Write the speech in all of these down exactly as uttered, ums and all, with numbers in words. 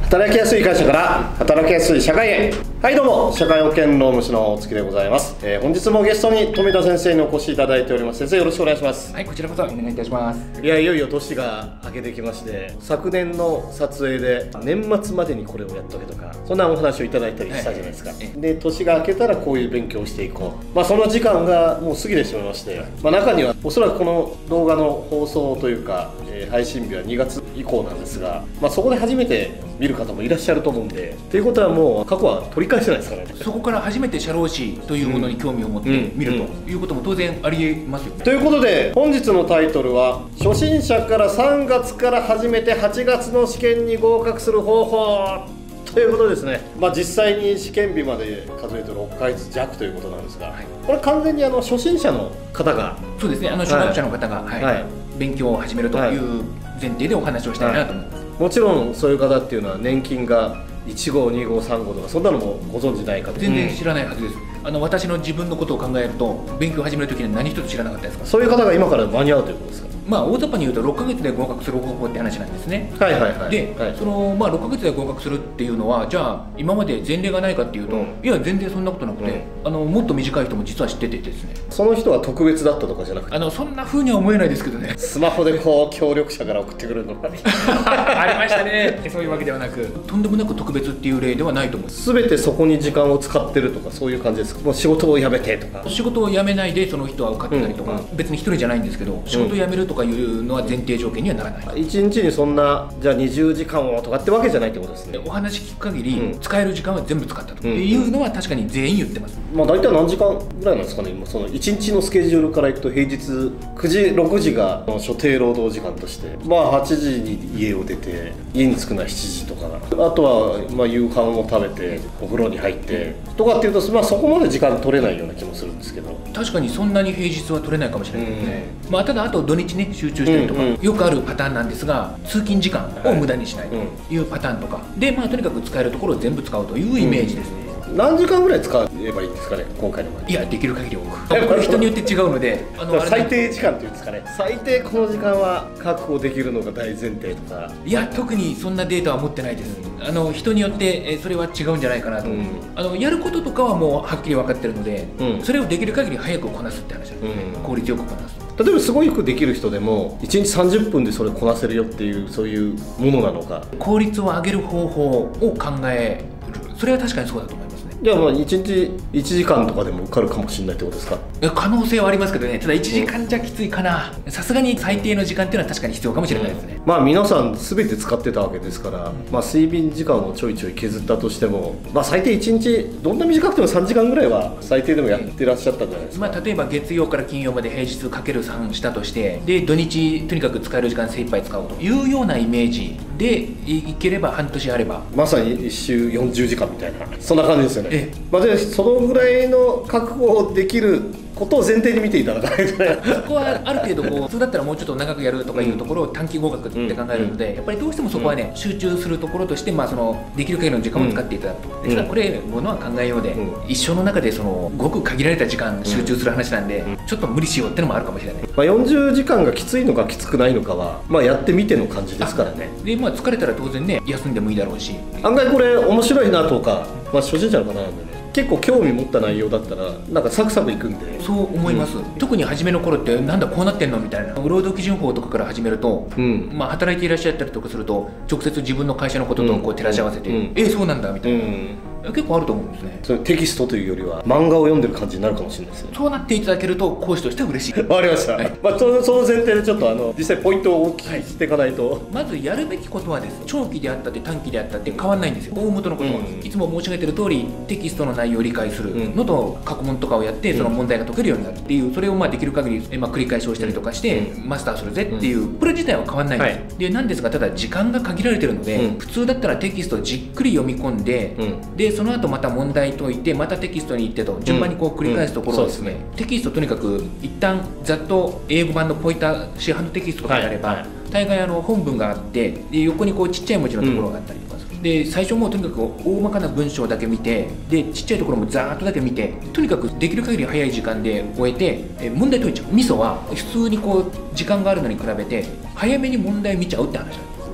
働きやすい会社から働きやすい社会へ。はい、どうも社会保険労務士の大月でございます。えー、本日もゲストに富田先生にお越しいただいております。先生、よろしくお願いします。 はい、こちらこそお願いいたします。 いや、いよいよ年が明けてきまして、昨年の撮影で年末までにこれをやっとけとか、そんなお話をいただいたりしたじゃないですか。はいはい、で、年が明けたらこういう勉強をしていこう。まあその時間がもう過ぎてしまいまして、まあ、中にはおそらくこの動画の放送というか、えー、配信日はにがつ以降なんですが、まあ、そこで初めて見る方もいらっしゃると思うんで、ということはもう過去は取り返せないですからね。 そこから初めて社労士というものに興味を持って見るということも当然ありえますよね。 ということで本日のタイトルは「初心者からさんがつから始めてはちがつの試験に合格する方法」ということですね。まあ、実際に試験日まで数えてろっかげつじゃくということなんですが、はい、これ完全にあの初心者の方が、 そうですね、あの初学者の方が、はいはい、勉強を始めるという前提でお話をしたいなと思います。はい、 もちろんそういう方っていうのは年金がいちごう、にごう、さんごうとかそんなのもご存じない方、 全然知らないはずです。うん、あの私の自分のことを考えると勉強を始めるときに何一つ知らなかったですから。 そういう方が今から間に合うということですか。 まあ大雑把に言うとろっかげつで合格する方法って話なんですね。 はいはいはい。 で、はい、そのまあろっかげつで合格するっていうのはじゃあ今まで前例がないかっていうと、うん、いや全然そんなことなくて、うん、あのもっと短い人も実は知っててですね。 その人は特別だったとかじゃなくて、 あのそんな風には思えないですけどね。 スマホでこう協力者から送ってくるのがありましたね。そういうわけではなく、とんでもなく特別っていう例ではないと思います。 全てそこに時間を使ってるとかそういう感じですか。もう仕事を辞めてとか。 仕事を辞めないでその人は受かってたりとか、うんうん、別に一人じゃないんですけど、仕事を辞めるとかいうのは前提条件にはならない。 いちにちにそんなじゃあにじゅうじかんをとかってわけじゃないってことですね。 お話聞く限り、うん、使える時間は全部使ったというのは確かに全員言ってます。 まあ大体何時間ぐらいなんですかね。今そのいちにちのスケジュールからいくと平日くじろくじが所定労働時間として、まあはちじに家を出て家に着くのはしちじとか、あとはまあ夕飯を食べてお風呂に入ってとかっていうと、まあそこまで時間取れないような気もするんですけど。 確かにそんなに平日は取れないかもしれないですね。うん、まあただあと土日ね集中したりとか、うんうん、よくあるパターンなんですが、通勤時間を無駄にしないというパターンとかで、まあとにかく使えるところを全部使うというイメージですね。 うん、何時間ぐらい使えばいいんですかね、今回の場合。 いや、できる限り多く。これ人によって違うので、 あの最低時間っていうんですかね。最低この時間は確保できるのが大前提とか。 いや、特にそんなデータは持ってないです。あの人によってそれは違うんじゃないかなと思う。うん、あのやることとかはもうはっきり分かってるので、うん、それをできる限り早くこなすって話なんですね。うん、効率よくこなす。 例えばすごいよくできる人でもいちにちさんじゅっぷんでそれこなせるよっていうそういうものなのか。 効率を上げる方法を考える、それは確かにそうだと思いますね。 じゃあまあいちにちいちじかんとかでも受かるかもしれないってことですか。 いや、可能性はありますけどね。ただいちじかんじゃきついかな。さすがに最低の時間っていうのは確かに必要かもしれないですね。 うん、まあ皆さん全て使ってたわけですから、まあ睡眠時間をちょいちょい削ったとしても、まあ最低いちにちどんな短くてもさんじかんぐらいは最低でもやってらっしゃったんじゃないですか。 まあ例えば月曜から金曜まで平日かけるさんしたとして、で土日とにかく使える時間精一杯使うというようなイメージでいければ半年あればまさにいっしゅうよんじゅうじかんみたいな、そんな感じですよね。ええ、まあ、じゃあそのぐらいの覚悟をできることを前提に見ていただかないとね。 そこはある程度こう普通だったらもうちょっと長くやるとかいうところを短期合格って考えるので、やっぱりどうしてもそこはね、集中するところとして、まあそのできる限りの時間を使っていただくと。ですからこれものは考えようで、一生の中でそのごく限られた時間集中する話なんで、ちょっと無理しようってのもあるかもしれない。 まあよんじゅうじかんがきついのかきつくないのかは、まあやってみての感じですからね。 でまあ疲れたら当然ね休んでもいいだろうし、 案外これ面白いなとか、まあ初心者の方なんでね、結構興味持った内容だったらなんかサクサクいくんで。 そう思います。うん、特に初めの頃ってなんだこうなってんのみたいな、労働基準法とかから始めると、うん、まあ働いていらっしゃったりとかすると直接自分の会社のこととこう照らし合わせて、うん、えー、そうなんだみたいな、うん、結構あると思うんですね。 それテキストというよりは漫画を読んでる感じになるかもしれないですね。 そうなっていただけると講師としては嬉しい。 わかりました。はい、まあ、そのその前提でちょっとあの実際ポイントをお聞きしていかないと、はい、 まずやるべきことはです。長期であったって短期であったって変わらないんですよ。大元のことは、うん、いつも申し上げてる通りテキストの内容を理解するのと、過去問とかをやってその問題が解けるようになるっていう、それをまあできる限り、まあ、繰り返しをしたりとかしてマスターするぜっていう、これ自体は変わらないんですよ。はい、でなんですが、ただ時間が限られてるので、うん、普通だったらテキストをじっくり読み込んで、うん、でその後また問題解いてまたテキストに行ってと順番にこう繰り返すところをですね、うんうん、テキストとにかく一旦ざっと英語版のポインター市販のテキストとかであれば、はいはい、大概あの本文があってで横にこうちっちゃい文字のところがあったりとかする、うん、で最初もうとにかく大まかな文章だけ見て、でちっちゃいところもざーっとだけ見て、とにかくできる限り早い時間で終えてえ問題解いちゃう。ミソは普通にこう時間があるのに比べて早めに問題見ちゃうって話なんです。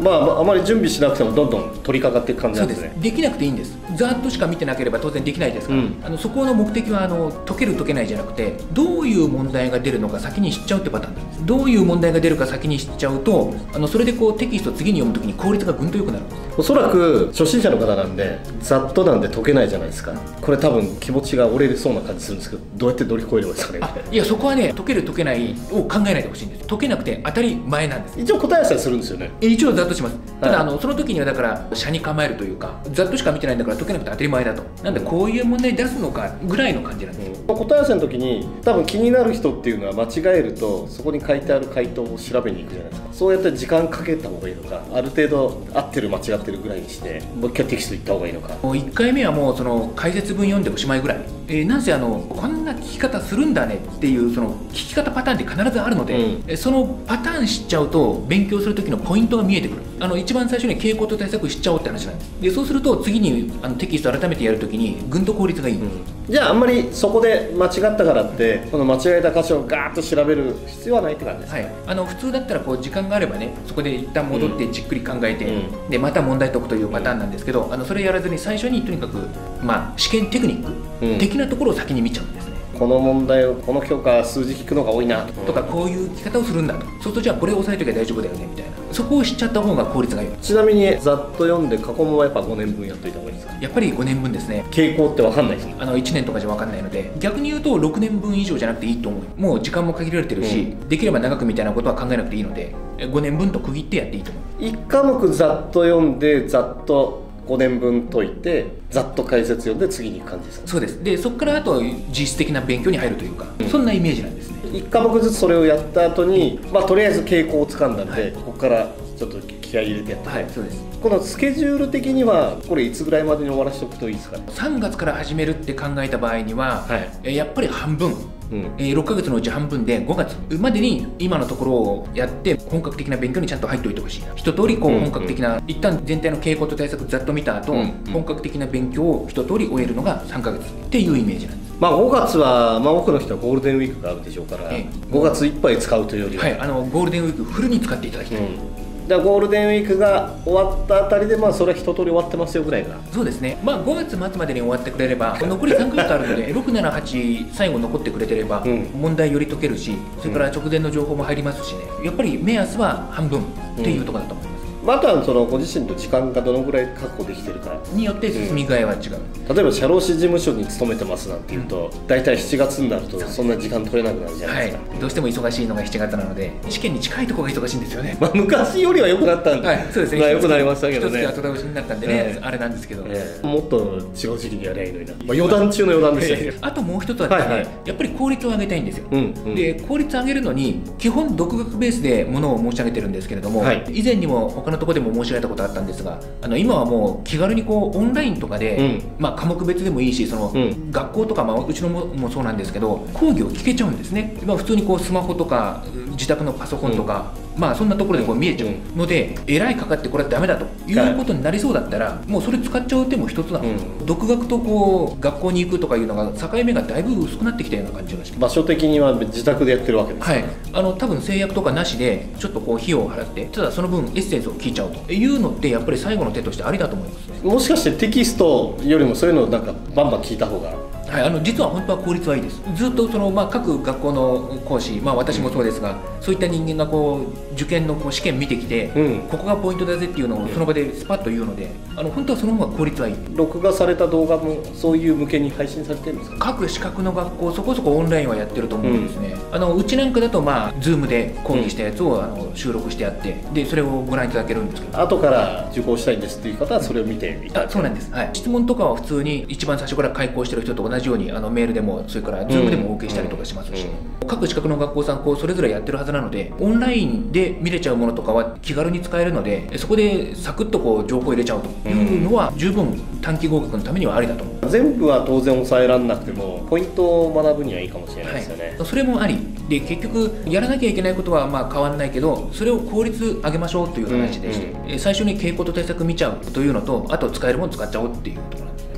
まああまり準備しなくてもどんどん取り掛かっていく感じなんですね。 そうです。できなくていいんです。ざーっとしか見てなければ当然できないですから、うん、あのそこの目的はあの解ける解けないじゃなくて、どういう問題が出るのか先に知っちゃうってパターンなんです。どういう問題が出るか先に知っちゃうと、あのそれでこうテキストを次に読むときに効率がぐんと良くなるんです。 おそらく初心者の方なんでざっとなんで解けないじゃないですか。これ多分気持ちが折れそうな感じするんですけど、どうやって乗り越えればいいですかね。 あ、いや、そこはね、解ける解けないを考えないでほしいんです。解けなくて当たり前なんです。 一応答え合わせするんですよね。 一応ざっとします。ただ、はい、あのその時にはだから車に構えるというか、ざっとしか見てないんだから解けなくて当たり前だと。なんでこういう問題出すのかぐらいの感じなんです。 うん、答え合わせの時に多分気になる人っていうのは間違えるとそこに書いてある回答を調べに行くじゃないですか。そうやって時間かけた方がいいのか、ある程度合ってる間違ってるぐらいにしてもう一回テキスト行った方がいいのか。 もういっかいめはもうその解説文読んでおしまいぐらい、えー、なんせあのこんな聞き方するんだねっていうその聞き方パターンって必ずあるので、うん、そのパターン知っちゃうと勉強する時のポイントが見えてくる。あの一番最初に傾向と対策知っちゃおうって話なんです。でそうすると次にあのテキスト改めてやるときにぐんと効率がいい、うん、 じゃああんまりそこで間違ったからってこの間違えた箇所をガーッと調べる必要はないって感じですか。 はい、あの普通だったらこう時間があればね、そこで一旦戻ってじっくり考えて、うん、でまた問題解くというパターンなんですけど、あのそれやらずに最初にとにかく、まあ、試験テクニック的なところを先に見ちゃうんですね。 この問題をこの教科数字聞くのが多いなとか、こういう聞き方をするんだと、そうするとじゃあこれを押さえとけば大丈夫だよねみたいな、そこを知っちゃった方が効率がいい。 ちなみにざっと読んで過去問はやっぱごねんぶんやっといた方がいいですか。 やっぱりごねんぶんですね。 傾向って分かんないですね。 あのいちねんとかじゃ分かんないので、逆に言うとろくねんぶん以上じゃなくていいと思う。もう時間も限られてるし、うん、できれば長くみたいなことは考えなくていいので、ごねんぶんと区切ってやっていいと思う。 いち科目ざっと読んでざっとごねんぶん解いてざっと解説読んで次に行く感じですか。 そうです。でそこからあと実質的な勉強に入るというか、うん、そんなイメージなんですね。 いち科目ずつそれをやった後に、まあとりあえず傾向をつかんだんで、はい、ここからちょっと気合い入れてやって、 はい、そうです。 このスケジュール的にはこれいつぐらいまでに終わらせておくといいですかね。 さんがつから始めるって考えた場合には、はい、えやっぱり半分、うん、えー、ろっかげつのうち半分でごがつまでに今のところをやって本格的な勉強にちゃんと入っておいてほしいな。一通りこう本格的な、うんうん、一旦全体の傾向と対策ざっと見た後、うんうん、本格的な勉強を一通り終えるのがさんかげつっていうイメージなんです。 まあごがつは、まあ、多くの人はゴールデンウィークがあるでしょうから、ええ、ごがついっぱい使うというよりは、 はい、あのゴールデンウィークフルに使っていただきたい、うん、 じゃあゴールデンウィークが終わったあたりで、まあそれは一通り終わってますよぐらいが。 そうですね。まあごがつ末までに終わってくれれば残りさんかげつあるのでろく、なな、はち最後残ってくれてれば、うん、問題より解けるし、それから直前の情報も入りますしね、やっぱり目安は半分っていうところだと思います。 うん、まあ、あとはそのご自身の時間がどのぐらい確保できてるかによって進み具合は違う。 うん、例えば社労士事務所に勤めてますなんていうと、大体しちがつになるとそんな時間取れなくなるじゃないですか。 はい、どうしても忙しいのがしちがつなので試験に近いところが忙しいんですよね。 まあ昔よりは良くなったんで、はい、そうですね、良くなりましたけどね。 一つ後倒しになったんでね、えー、あれなんですけど、 えー、もっと違う時期にやりゃいいのにな、まあ、余談中の余談でしたけど、 えー、あともう一つはですね、はいはい、やっぱり効率を上げたいんですよ。うんうん、で効率を上げるのに基本独学ベースでものを申し上げてるんですけれども、はい、以前にも他のところでも申し上げたことあったんですが、あの今はもう気軽にこうオンラインとかで、うん、まあ科目別でもいいし、その、うん、学校とか、まあ、うちのももそうなんですけど講義を聞けちゃうんですね。まあ、普通にこうスマホとか自宅のパソコンとか、うん、まあそんなところでこう見えちゃうので、えらいかかってこれはダメだということになりそうだったら、もうそれ使っちゃう手も一つなんです。うん、独学とこう学校に行くとかいうのが境目がだいぶ薄くなってきたような感じがします。 場所的には自宅でやってるわけですか。 はい、あの多分制約とかなしでちょっとこう費用を払って、ただその分エッセンスを聞いちゃうというのってやっぱり最後の手としてありだと思いますね。 もしかしてテキストよりもそういうのをなんかバンバン聞いた方が。 はい、あの実は本当は効率はいいです。ずっとその、まあ、各学校の講師、まあ、私もそうですが、うん、そういった人間がこう受験のこう試験見てきて、うん、ここがポイントだぜっていうのをその場でスパッと言うので、あの本当はその方が効率はいい。 録画された動画もそういう向けに配信されてるんですか。 各資格の学校そこそこオンラインはやってると思うんですね。うん、あのうちなんかだと、まあ、Zoom で講義したやつを、うん、あの収録してあって、でそれをご覧いただけるんですけど、 後から受講したいんですっていう方はそれを見てみたい。 あ、そうなんです。はい、質問とかは普通に一番最初から開講してる人と同じようにあのメールでもそれから Zoom でもお受けしたりとかしますし、うんうん、各資格の学校さんこうそれぞれやってるはずなので、オンラインで見れちゃうものとかは気軽に使えるので、そこでサクッとこう情報を入れちゃうというのは十分短期合格のためにはありだと思う。 全部は当然抑えられなくてもポイントを学ぶにはいいかもしれないですよね。 はい、それもありで、結局やらなきゃいけないことはまあ変わらないけど、それを効率上げましょうという話でして、うんうん、最初に傾向と対策見ちゃうというのと、あと使えるもの使っちゃおうっていうところなんです。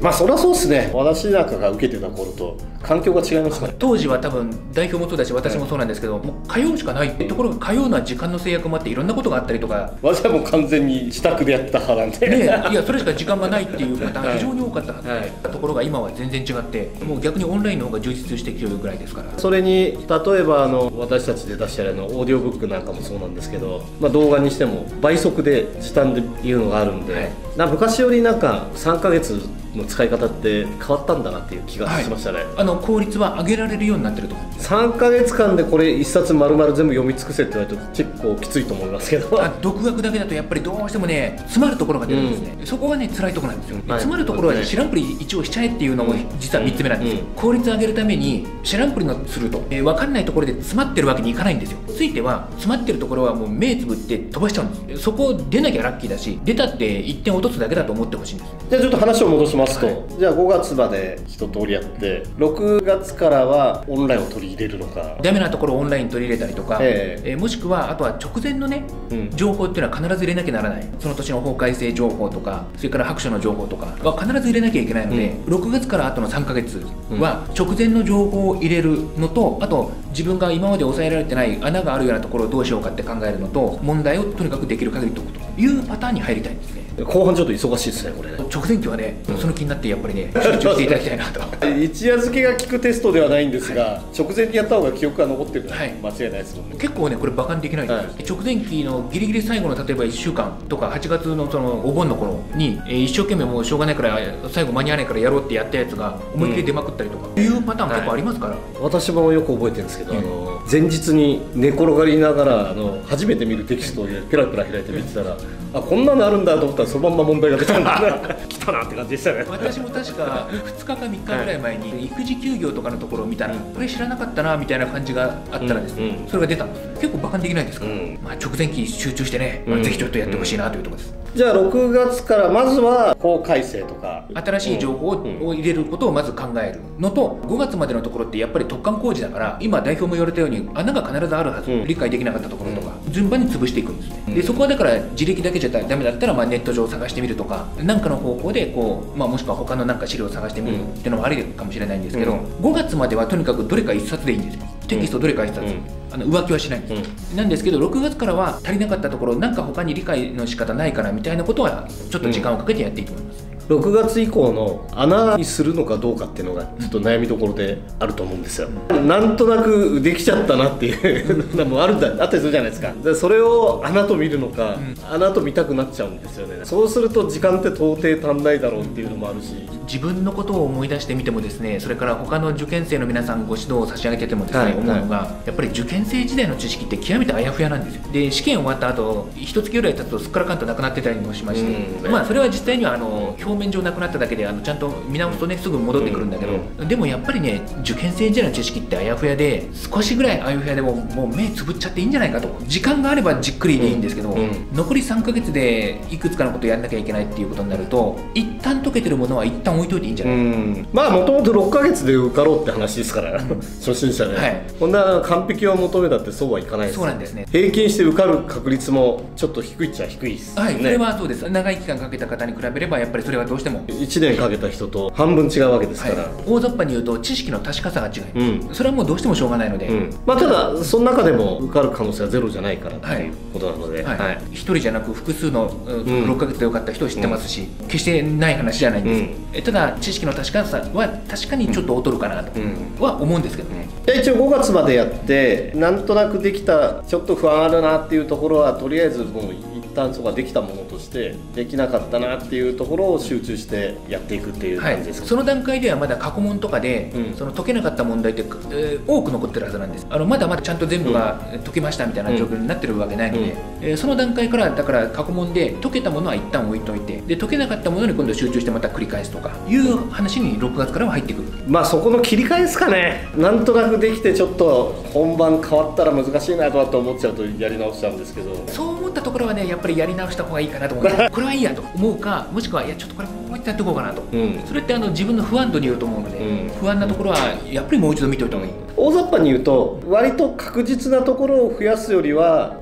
まあそりゃそうですね。私なんかが受けてた頃と環境が違いますから。 当時は多分代表もそうだし私もそうなんですけど、もう通うしかないところが通うのは時間の制約もあっていろんなことがあったりとか、 私はもう完全に自宅でやってた派なんで、 ね、いやそれしか時間がないっていう方が非常に多かったはず、はいはい、ところが今は全然違って、もう逆にオンラインの方が充実してきてるぐらいですから。 それに例えばあの私たちで出してるのオーディオブックなんかもそうなんですけど、まあ、動画にしても倍速で時短でいうのがあるんで、はい、な昔よりなんかさんかげつの使い方って変わったんだなっていう気がしましたね、はい、 あの効率は上げられるようになってると思います。 さんかげつかんでこれいっさつ丸々全部読み尽くせって言われると結構きついと思いますけど、 あ独学だけだとやっぱりどうしてもね詰まるところが出るんですね、うん、そこがね辛いところなんですよ、はい、詰まるところは知らんぷり一応しちゃえっていうのも実はみっつめなんですよ、うんうん、効率上げるために知らんぷりのすると、えー、分かんないところで詰まってるわけにいかないんですよ。ついては詰まってるところはもう目つぶって飛ばしちゃうんです。そこを出なきゃラッキーだし、出たっていってん落とすだけだと思ってほしいんです。 じゃあちょっと話を戻しますと、はい、じゃあごがつまで一通りやってろくがつからはオンラインを取り入れるのか、 ダメなところをオンライン取り入れたりとか、えーえー、もしくはあとは直前のね、うん、情報っていうのは必ず入れなきゃならない。その年の法改正情報とかそれから白書の情報とかは必ず入れなきゃいけないので、うん、ろくがつからあとのさんかげつは直前の情報を入れるのと、あと自分が今まで抑えられてない穴があるようなところをどうしようかって考えるのと、問題をとにかくできる限り解くというパターンに入りたいんですね。 後半ちょっと忙しいですねこれね。 直前期はね、うん、その気になってやっぱりね集中していただきたいなと一夜漬けが効くテストではないんですが、はい、直前にやった方が記憶が残ってるのは間違いないですもんね、はい、結構ねこれバカにできないんです、はい、直前期のギリギリ最後の例えばいっしゅうかんとかはちがつのそのお盆の頃に、えー、一生懸命もうしょうがないから最後間に合わないからやろうってやったやつが思いっきり出まくったりとか、うん、いうパターン結構ありますから、はい、 私もよく覚えてるんですけど、うん、あの前日に寝転がりながらあの初めて見るテキストでペラペラ開いて見てたら、あこんなのあるんだと思ったらそのまんま問題が出たんだ来たなって感じでしたね。 私も確かふつかかみっかぐらい前に育児休業とかのところを見たら、これ知らなかったなみたいな感じがあったらですね、うんうん、それが出たんです。結構バカにできないですから、うん、まあ直前期集中してね、まあ、ぜひちょっとやってほしいなというところです、 うん、じゃあろくがつからまずは法改正とか新しい情報を入れることをまず考えるのと、ごがつまでのところってやっぱり突貫工事だから、今代表も言われたように穴が必ずあるはず、うん、理解できなかったところとか、うん、順番に潰していくんですね、うん、でそこはだから自力だけじゃダメだったら、まあネット上を探してみるとか何かの方法でこう、まあ、もしくは他のなんか資料を探してみるっていうのもありかもしれないんですけど、うん、ごがつまではとにかくどれかいっさつでいいんですよ。テキストどれかいっさつ、うん、あの浮気はしないんです、うん、なんですけどろくがつからは足りなかったところなんか他に理解の仕方ないかなみたいなことはちょっと時間をかけてやっていいと思います、うんろくがつ以降の穴にするのかどうかっていうのがちょっと悩みどころであると思うんですよ、うん、なんとなくできちゃったなっていうのもあるんだあったりするじゃないですか。でそれを穴と見るのか、うん、穴と見たくなっちゃうんですよね。そうすると時間って到底足んないだろうっていうのもあるし、 自分のことを思い出してみてもですね、それから他の受験生の皆さんご指導を差し上げててもですね、はい、思うのが、はい、やっぱり受験生時代の知識って極めてあやふやなんですよ。で試験終わった後一月ぐらい経つとすっからかんとなくなってたりもしまして、うん、まあそれは実際にはあの表面上なくなっただけであのちゃんと見直すとねすぐ戻ってくるんだけど、うん、でもやっぱりね受験生時代の知識ってあやふやで、少しぐらいあやふやでももう目つぶっちゃっていいんじゃないかと。時間があればじっくりでいいんですけど、うんうん、残りさんかげつでいくつかのことをやらなきゃいけないっていうことになると、一旦解けてるものは一旦置いといていいんじゃないか、うん、 まあもともとろっかげつで受かろうって話ですから初心者で、はい、こんな完璧を求めたってそうはいかないです、ね、 そうなんですね。 平均して受かる確率もちょっと低いっちゃ低いですね。 はい、それはそうです。長い期間かけた方に比べればやっぱりそれはどうしてもいちねんかけた人と半分違うわけですから、はい、 大雑把に言うと知識の確かさが違います、うん、それはもうどうしてもしょうがないので、うん、 まあ、ただその中でも受かる可能性はゼロじゃないからっていうことなので、 はいはいはい、ひとりじゃなく複数のろっかげつで受かった人を知ってますし、うん、決してない話じゃないんです、うん、ただ知識の確かさは確かにちょっと劣るかなとは思うんですけどね、 うん、一応ごがつまでやってなんとなくできた、ちょっと不安あるなっていうところはとりあえずもう一旦そこができたものとしてできなかったなっていうところを集中してやっていくっていう感じですか、 はい、その段階ではまだ過去問とかで、うん、その解けなかった問題って、えー、多く残ってるはずなんです。あのまだまだちゃんと全部が解けましたみたいな状況になってるわけないので、うん、えー、その段階からだから過去問で解けたものは一旦置いといて、で解けなかったものに今度集中してまた繰り返すとかいう話にろくがつからは入ってくる。 まあそこの切り替えですかね。なんとなくできてちょっと本番変わったら難しいなとかって思っちゃうとやり直しちゃうんですけど、 そう思ったところはねやっぱりやり直した方がいいかなと思ってこれはいいやと思うか、もしくはいやちょっとこれもう一回やっておこうかなと、うん、それってあの自分の不安度によると思うので、うん、不安なところはやっぱりもう一度見ておいた方がいい。 大雑把に言うと割と確実なところを増やすよりは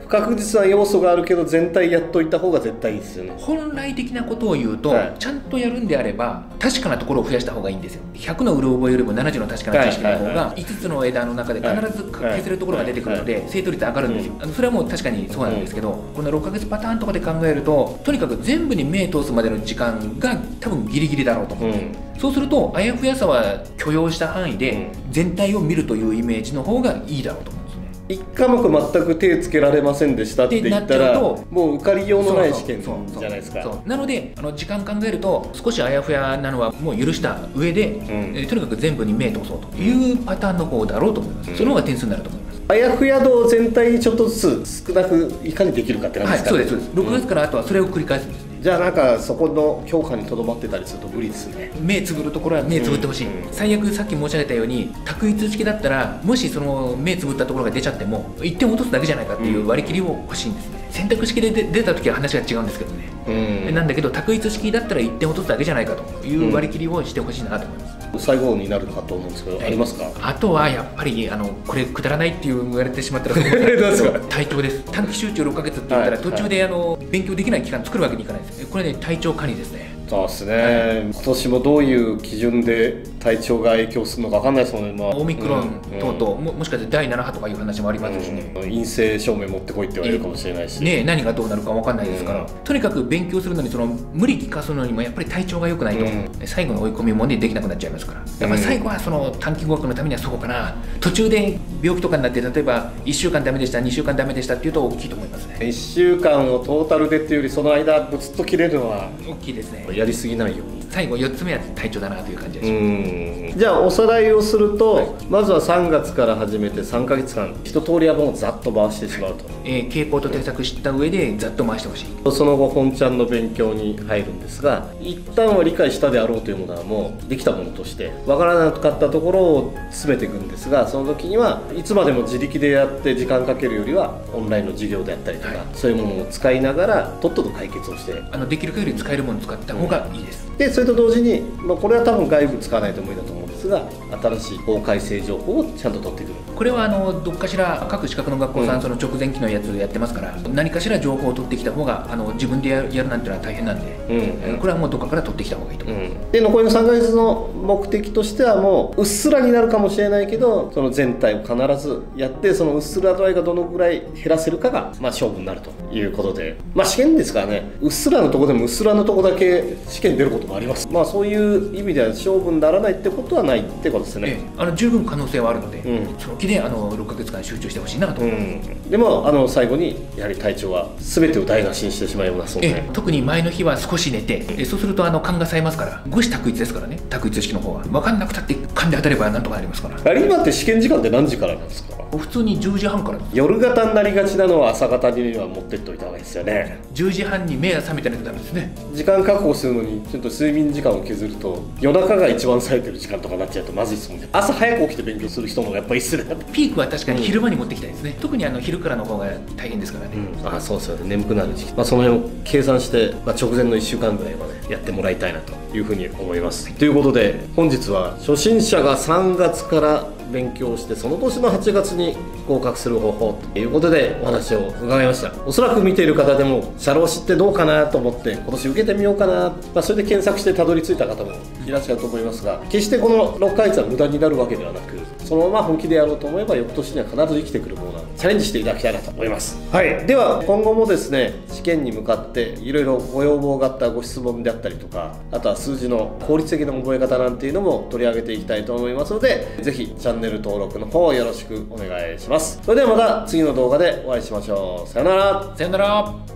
不確実な要素があるけど全体やっといた方が絶対いいですよね。 本来的なことを言うと、 はい、 ちゃんとやるんであれば確かなところを増やした方がいいんですよ。ひゃくのうろ覚えよりもななじゅうの確かな知識の方がいつつの枝の中で必ず消せるところが出てくるので正答率上がるんですよ。あのそれはもう確かにそうなんですけど、このろっかげつパターンとかで考えるととにかく全部に目通すまでの時間が多分ギリギリだろうと思うんです、うん、そうするとあやふやさは許容した範囲で全体を見るというイメージの方がいいだろうと思うんですね。 いち科目全く手つけられませんでしたって言ったらもう受かりようのない試験じゃないですか。 なのであの時間考えると少しあやふやなのはもう許した上で、うん、えとにかく全部に目通そうというパターンの方だろうと思います、うん、その方が点数になると思います。 あやふや度全体にちょっとずつ少なくいかにできるかって感じですかね。 はい、そうですそうです。ろくがつからあとはそれを繰り返すんですね、 うん、じゃあなんかそこの評価にとどまってたりすると無理ですね。 目つぶるところは目つぶってほしい、うんうん、最悪さっき申し上げたように択一式だったらもしその目つぶったところが出ちゃってもいってん落とすだけじゃないかっていう割り切りを欲しいんですね。選択式で出た時は話が違うんですけどね、うん、なんだけど択一式だったらいってん落とすだけじゃないかという割り切りをしてほしいなと思います、 うん、最後になるかと思うんですけど、はい、ありますか？ あとはやっぱりあのこれくだらないって言われてしまったら体調です。短期集中ろっかげつって言ったら、はい、途中であの勉強できない期間作るわけにいかないです。これね体調管理ですね。 そうですね、はい、今年もどういう基準で体調が影響するのか分かんないですもんね、まあ、 オミクロン等々、うん、も, もしかしてだいなな波とかいう話もありますしね、 うん、陰性証明持ってこいって言われるかもしれないし、 ね、何がどうなるか分かんないですから、うん、とにかく勉強するのにその無理聞かすのにもやっぱり体調が良くないと、うん、最後の追い込みも、ね、できなくなっちゃいますから、やっぱり最後はその短期合格のためにはそこかな。途中で病気とかになって例えばいっしゅうかんダメでしたにしゅうかんダメでしたっていうと大きいと思いますね。 いっしゅうかんをトータルでっていうよりその間ぶつっと切れるのは大きいですね。 やりすぎないように。 最後よっつめは体調だなという感じでしょう。うんじゃあおさらいをすると、はい、まずはさんがつから始めてさんかげつかん一通りはもうざっと回してしまうと、 えー、傾向と対策知った上でざっと回してほしい。 その後本ちゃんの勉強に入るんですが、一旦は理解したであろうというものはもうできたものとして分からなかったところを詰めていくんですが、その時にはいつまでも自力でやって時間かけるよりはオンラインの授業であったりとか、はい、そういうものを使いながらとっとと解決をしてあのできる限り使えるものを使った方がいいです、 うん、でそれと同時に、まあ、これは多分外部使わないと無理だと思うんですが、新しい法改正情報をちゃんと取ってくる。これはあのどっかしら各資格の学校さん、うん、その直前期のやつやってますから、何かしら情報を取ってきた方があの自分でやるやるなんてのは大変なんで、うんうん、これはもうどっかから取ってきた方がいいと思います、 うん、で残りのさんかげつの目的としてはもううっすらになるかもしれないけど、その全体を必ずやってそのうっすら度合いがどのぐらい減らせるかが、まあ、勝負になるということで、まあ、試験ですからね、うっすらのとこでもうっすらのとこだけ試験出ることもあります。まあそういう意味では勝負にならないってことはないってことですね、 ええ、あの十分可能性はあるので、うん、その気であのろっかげつかん集中してほしいなと思います、 うん、でもあの最後にやはり体調は全てを台無しにしてしまいますので、 ええ、特に前の日は少し寝て、えそうするとあの勘が冴えますから、誤字択一ですからね、択一式の方は分かんなくたって勘で当たればなんとかなりますから。 あれ今って試験時間って何時からなんですか？ 普通にじゅうじはんからです。 夜型になりがちなのは朝型には持ってっておいた方がいいですよね。 じゅうじはんに目が覚めたらダメですね。 時間確保するのにちょっと睡眠時間を削ると夜中が一番冴えてる時間とかになっちゃうとまずいですもんね。朝早く起きて勉強する人の方がやっぱりいいっすね。 ピークは確かに昼間に持ってきたいですね、うん、特にあの昼からの方が大変ですからね、 うん、あそうですよね、眠くなる時期、まあ、その辺を計算して、まあ、直前のいっしゅうかんぐらいはねやってもらいたいなというふうに思います、はい、ということで本日は初心者がさんがつから勉強してその年のはちがつに合格する方法ということでお話を伺いました。おそらく見ている方でも社労士ってどうかなと思って今年受けてみようかな、まあ、それで検索してたどり着いた方もいらっしゃると思いますが、決してこのろっかげつは無駄になるわけではなく、そのまま本気でやろうと思えば翌年には必ず生きてくるものなのでチャレンジしていただきたいなと思います。はい、では今後もですね試験に向かっていろいろご要望があったご質問であったりとか、あとは数字の効率的な覚え方なんていうのも取り上げていきたいと思いますので、ぜひチャンネル登録の方よろしくお願いします。それではまた次の動画でお会いしましょう。さよなら。 さよなら。